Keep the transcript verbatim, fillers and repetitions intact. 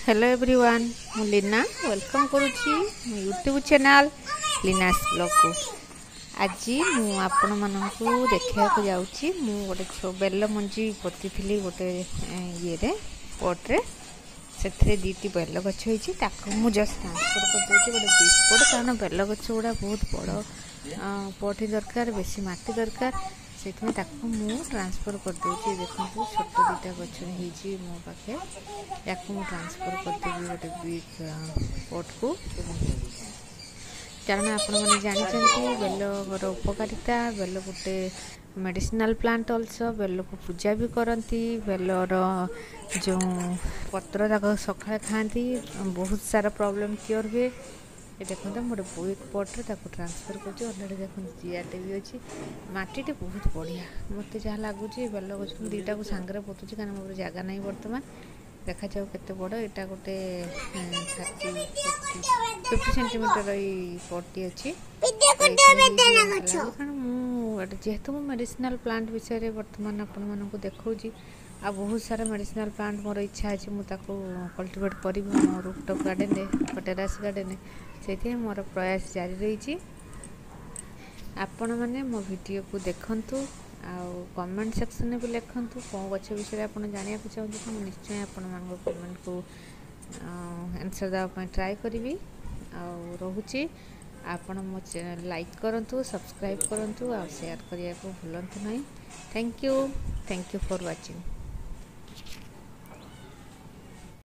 Hello everyone मु Leena welcome करुच्ची मो YouTube channel लीनास blog को। आज मु आपण मानकु देखा जाऊँगी मु गोटे छो बेल मंजी पोती थी गोटे ये पट्रे से दीटी बेल गछ होती मुझे जस्ट ट्रांसफर करदे गोटे बिग पट कारण बेल गछ गुड़ा बहुत बड़ पट दरकार बेसी माटी दरकार से ट्रांसफर करदे। देखो छोट दुटा गछ मो पाखे या ट्रांसफर करदेवी गोटे बिग पट को कारण आपण मैंने जानते बेलर उपकारिता बेल गोटे मेडिसिनल प्लांट अल्सो बेल को पूजा भी करती बेलर जो पत्र तक सका खाती बहुत सारा प्रॉब्लम क्योर हुए। ये देखो गोटे बिग पट्रे ट्रांसफर कर देखो जियाटे भी अच्छी मटीटे बहुत बढ़िया मत जहाँ लगुच बेल गछ दुईटा को सांगे पोतुची कारण मोर जगह नहीं बर्तमान देखा जाऊ केते बड़ एटा गोटे थर्टी फिफ्टी सेंटीमीटर पट्टी अच्छी कारण मुझे जेहेतु मु मेडिसिनल प्लांट विषय बर्तमान आपण मानक देखौची आ बहुत सारा मेडिसिनल प्लांट मोर इच्छा अच्छी मुझे कल्टिवेट करी मो रूफटॉप गार्डन टेरास गार्डन से मोर प्रयास जारी रही। आपण मैंने मो वीडियो को देखंतु आउ कमेंट सेक्शन में भी लिखंतु कौन गछ विषय आप जाना चाहते तो मुझे निश्चय आपण मान कमेंट को आंसर देवाई ट्राए करी रोचे आपण मो चैनल लाइक करंतु सब्सक्राइब करंतु आ शेयर करने को भूलंतु नहीं। Thank you thank you for watching.